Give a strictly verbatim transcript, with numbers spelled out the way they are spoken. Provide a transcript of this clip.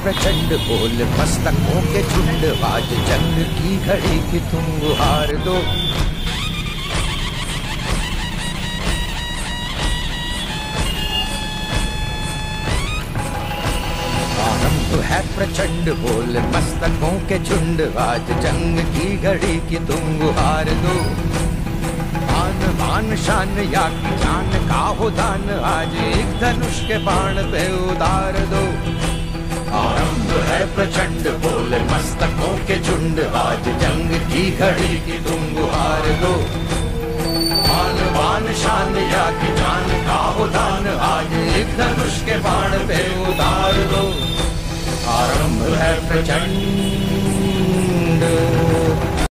प्रचंड बोल मस्तकों के झुंड, आज जंग की घड़ी की तुम गुहार दो। आरंभ है प्रचंड बोल मस्तकों के झुंड, आज जंग की घड़ी की तुम गुहार दो। आन बान शान या की जान का हो दान, आज एक धनुष के बाण पे उतार दो। आरंभ है प्रचंड बोल मस्तकों के झुंड, आज जंग की घड़ी की तुम गुहार दो। आन बान शान या की जान का हो दान, आज एक धनुष के बाण पे उतार दो। आरंभ है प्रचंड